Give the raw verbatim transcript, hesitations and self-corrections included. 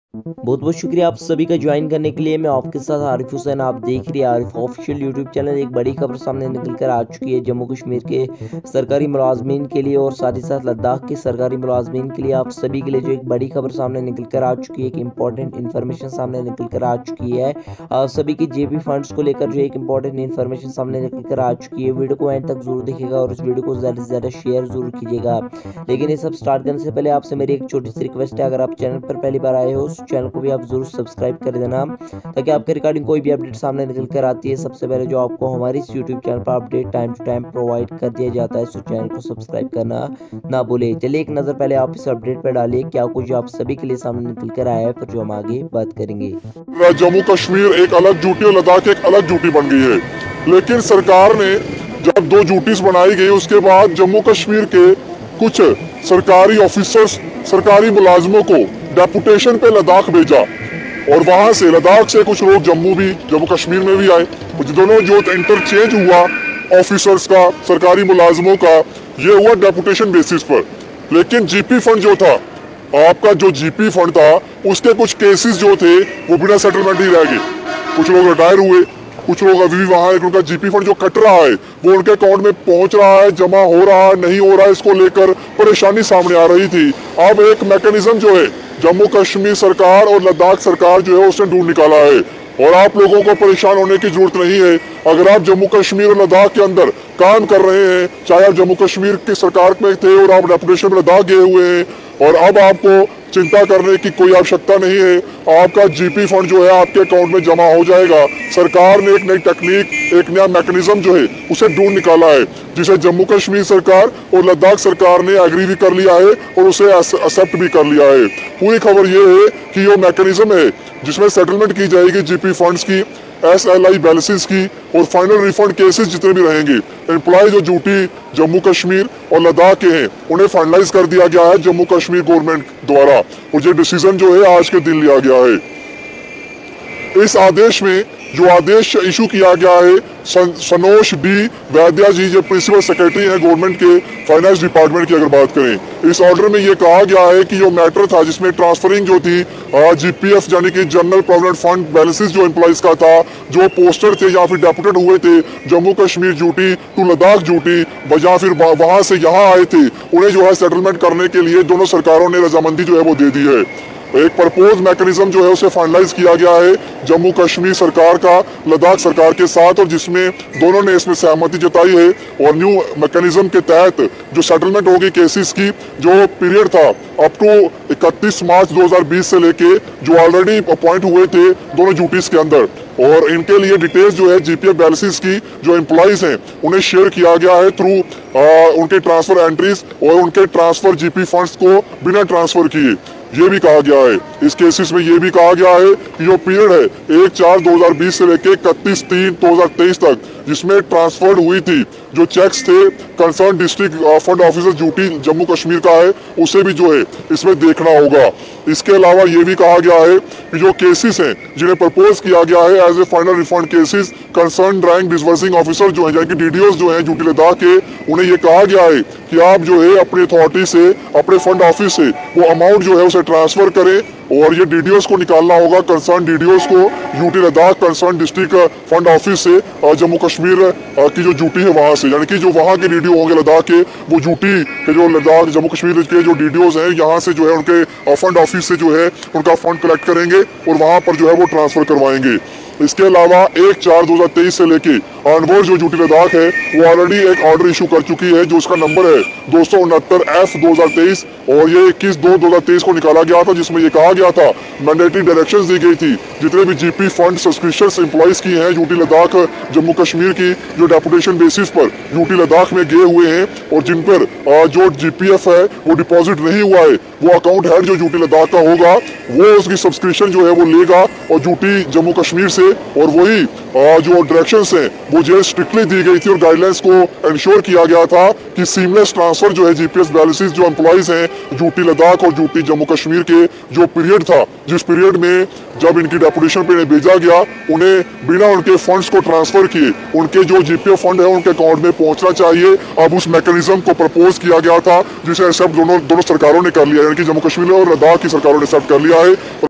बहुत बहुत शुक्रिया आप सभी का ज्वाइन करने के लिए। मैं आपके साथ आरिफ हुसैन, आप देख रहे हैं आरिफ ऑफिशियल यूट्यूब चैनल। एक बड़ी खबर सामने निकल कर आ चुकी है जम्मू कश्मीर के सरकारी मुलाजमीन के लिए और साथ ही साथ लद्दाख के सरकारी मुलाजमीन के लिए। आप सभी के लिए जो एक बड़ी खबर सामने निकल कर आ चुकी है, एक इंपॉर्टेंट इन्फॉर्मेशन सामने निकल कर आ चुकी है। आप सभी की जेपी फंड्स को लेकर जो एक इंपॉर्टेंट इन्फॉर्मेशन सामने निकल कर आ चुकी है। वीडियो को एंड तक जरूर देखिएगा और इस वीडियो को ज़्यादा से ज़्यादा शेयर जरूर कीजिएगा। लेकिन ये सब स्टार्ट करने से पहले आपसे मेरी एक छोटी सी रिक्वेस्ट है, अगर आप चैनल पर पहली बार आए हो उस चैनल को भी आप जरूर सब्सक्राइब कर देना, ताकि आपके रिगार्डिंग कोई भी अपडेट सामने निकल कर आती है सबसे पहले जो आपको हमारी इस यूट्यूब चैनल पर update time to time provide कर दिया जाता है। सो चैनल को सब्सक्राइब करना ना भूले। चलिए एक नज़र पहले आप इस अपडेट पर डालिए क्या कुछ आप सभी के लिए सामने निकल कर आया है, फिर जो हम आगे बात करेंगे। जम्मू कश्मीर एक अलग ड्यूटी और लद्दाख एक अलग ड्यूटी बन गई है, लेकिन सरकार ने जब दो ड्यूटीज बनाई गई उसके बाद जम्मू कश्मीर के कुछ सरकारी ऑफिसर्स, सरकारी मुलाजमों को डेपुटेशन पे लद्दाख भेजा और वहां से लद्दाख से कुछ लोग जम्मू भी जम्मू कश्मीर में भी आए। कुछ दोनों जो इंटरचेंज हुआ ऑफिसर्स का, सरकारी मुलाजमों का, ये हुआ डेपुटेशन बेसिस पर। लेकिन जीपी फंड जो था, आपका जो जीपी फंड था, उसके कुछ केसेस जो थे वो बिना सेटलमेंट ही रह गए। कुछ लोग रिटायर हुए, कुछ लोग अभी भी वहां, उनका जीपी फंड जो कट रहा है वो उनके अकाउंट में पहुंच रहा है, जमा हो रहा है, नहीं हो रहा है, इसको लेकर परेशानी सामने आ रही थी। अब एक मैकेनिज्म जो है जम्मू कश्मीर सरकार और लद्दाख सरकार जो है उसने ढूंढ निकाला है और आप लोगों को परेशान होने की जरूरत नहीं है। अगर आप जम्मू कश्मीर और लद्दाख के अंदर काम कर रहे हैं, चाहे आप जम्मू कश्मीर की सरकार में थे और आप डेपुटेशन में लद्दाख गए हुए हैं, और अब आपको चिंता करने की कोई आवश्यकता नहीं है, आपका जीपी फंड जो है आपके अकाउंट में जमा हो जाएगा। सरकार ने एक नई टेक्निक, एक नया मैकेनिज्म जो है उसे ढूंढ निकाला है, जिसे जम्मू कश्मीर सरकार और लद्दाख सरकार ने एग्री भी कर लिया है और उसे एक्सेप्ट भी कर लिया है। पूरी खबर ये है कि ये मैकेनिज्म है जिसमें सेटलमेंट की जाएगी जीपी फंड्स की, एस एल आई बैलेंसेस की और फाइनल रिफंड केसेस जितने भी रहेंगे। एम्प्लॉय जो ड्यूटी जम्मू कश्मीर और लद्दाख के हैं उन्हें फाइनलाइज कर दिया गया है जम्मू कश्मीर गवर्नमेंट द्वारा और ये डिसीजन जो है आज के दिन लिया गया है। इस आदेश में जो आदेश इशू किया गया है, सनोज डी वैद्या जी जो प्रिंसिपल सेक्रेटरी हैं गवर्नमेंट के फाइनेंस डिपार्टमेंट की अगर बात करें, इस ऑर्डर में ये कहा गया है कि जो मैटर था जिसमें ट्रांसफरिंग जो थी जीपीएफ यानी कि जनरल प्रोविडेंट फंड बैलेंसेस जो एम्प्लॉइज का था, जो पोस्टर थे या फिर डेपुटेड हुए थे Jammu Kashmir duty to Ladakh duty, या फिर वहां से यहाँ आए थे, उन्हें जो है सेटलमेंट करने के लिए दोनों सरकारों ने रजामंदी जो है वो दे दी है। एक प्रपोज मैकेनिज्म जो है उसे फाइनलाइज किया गया है जम्मू कश्मीर सरकार का लद्दाख सरकार के साथ, और जिसमें दोनों ने इसमें सहमति जताई है। और न्यू मैकेनिज्म के तहत जो सेटलमेंट होगी केसेस की, जो पीरियड था अप टू इकतीस मार्च दो हज़ार बीस से लेके जो ऑलरेडी अपॉइंट हुए थे दोनों ड्यूटीज के अंदर, और इनके लिए डिटेल्स जो है जीपीएफ बैलेंसेस की जो एम्प्लॉइज हैं उन्हें शेयर किया गया है थ्रू उनके ट्रांसफर एंट्रीज और उनके ट्रांसफर जीपी फंड्स को बिना ट्रांसफर किए। ये भी कहा गया है इस केसेस में, ये भी कहा गया है कि जो पीरियड है एक चार दो हज़ार बीस से लेके इकतीस तीन दो हज़ार तेईस तक जिसमें ट्रांसफर्ड हुई थी जो चेक्स थे, concern district fund officer duty Jammu Kashmir का है, उसे भी जो है इसमें देखना होगा। इसके अलावा ये भी कहा गया है कि जो केसेस हैं जिन्हें प्रपोज किया गया है as a final refund cases, concern drawing disbursing officer जो है यानी कि डीडीओस जो है ड्यूटी लद्दाख के, उन्हें ये कहा गया है कि आप जो है अपनी अथॉरिटी से, अपने फंड ऑफिस से वो अमाउंट जो है उसे ट्रांसफर करें, और ये डीडीओस को निकालना होगा, कंसर्न डीडीओस को UT Ladakh concern district fund office से जम्मू कश्मीर की जो ड्यूटी है वहां से, यानी कि जो वहां के डीडीओ होंगे लद्दाख के, वो ड्यूटी के जो लद्दाख जम्मू कश्मीर के जो डीडीओस हैं यहाँ से जो है उनके फंड ऑफिस से जो है उनका फंड कलेक्ट करेंगे और वहां पर जो है वो ट्रांसफर करवाएंगे। इसके अलावा एक चार दो हज़ार तेईस से लेके ऑनवर्ड जो ड्यूटी लद्दाख है वो ऑलरेडी एक ऑर्डर इशू कर चुकी है, जो उसका नंबर है दो सौ उनहत्तर एफ दो हज़ार तेईस, और ये इक्कीस दो दो हज़ार तेईस को निकाला गया था, जिसमें ये कहा गया था, मैंडेटरी डायरेक्शंस दी गई थी जितने भी जीपी फंड सब्सक्रिप्शन एम्प्लॉइज की हैं यूटी लद्दाख जम्मू कश्मीर की, जो डेपुटेशन बेसिस पर यूटी लद्दाख में गए हुए हैं और जिन पर जो जीपीएफ है वो डिपॉजिट नहीं हुआ है, वो अकाउंट हेड जो यूटी लद्दाख का होगा वो उसकी सब्सक्रिप्शन जो है वो लेगा और यूटी जम्मू कश्मीर से, और वही जो डायरेक्शंस हैं वो जो स्ट्रिक्टली दी गई थी और गाइडलाइंस को इंश्योर किया गया था कि सीमलेस ट्रांसफर जो है जीपीएस बैलेंसेस जो एम्प्लॉइज हैं ड्यूटी लद्दाख और ड्यूटी जम्मू कश्मीर के, जो पीरियड था जिस पीरियड में जब इनकी डेपुटेशन पे भेजा गया, उन्हें बिना उनके फंड्स को ट्रांसफर किए उनके जो जीपीएफ फंड है उनके अकाउंट में पहुंचना चाहिए। अब उस मैकेनिज्म को प्रपोज किया गया था जिसे एक्सेप्ट दोनों दोनों सरकारों ने कर लिया, यानी कि जम्मू कश्मीर और लद्दाख की सरकारों ने एक्सेप्ट कर लिया है।